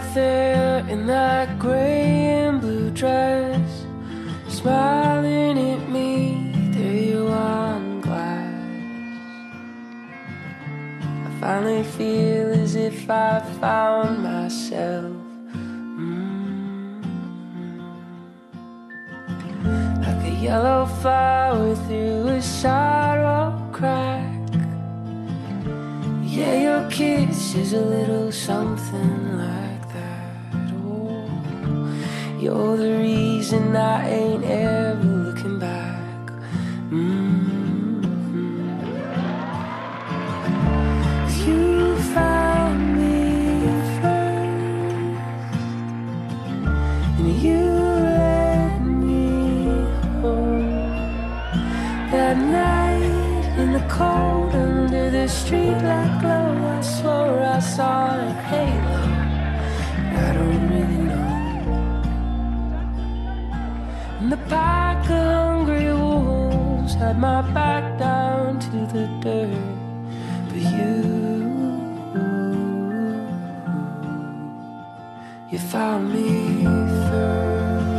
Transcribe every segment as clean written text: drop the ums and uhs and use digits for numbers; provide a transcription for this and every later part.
there in that gray and blue dress, smiling at me through your wine glass. I finally feel as if I found myself, like a yellow flower through a sidewalk crack. Yeah, your kiss is a little something like that. Oh, you're the reason I ain't ever looking back. You found me first, and you led me home that night in the cold under the streetlight glow. I swore I saw a halo, I don't really know. And the pack of hungry wolves had my back down to the dirt. But you found me first.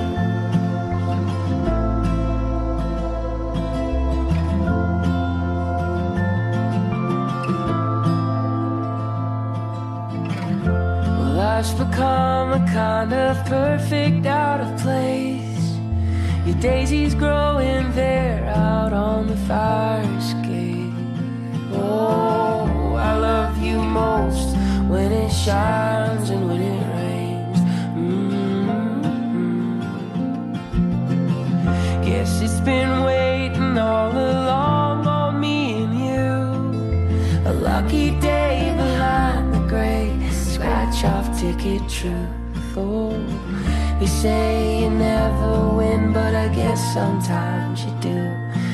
Life's become a kind of perfect out of place. Your daisies growing there out on the fire escape. Oh, I love you most when it shines and when it rains. Guess it's been waiting all along on me and you. A lucky day behind the gray scratch-off ticket truth. Oh, they say you never win, but I guess sometimes you do.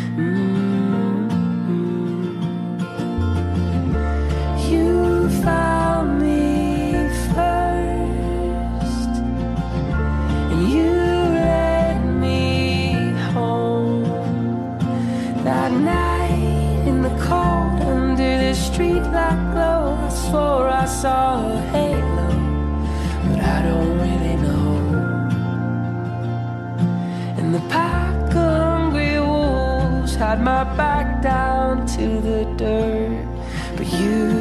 You found me first, and you led me home that night in the cold under the streetlight glow. I swore I saw a halo, but I don't really know. And the pack of hungry wolves had my back down to the dirt. But you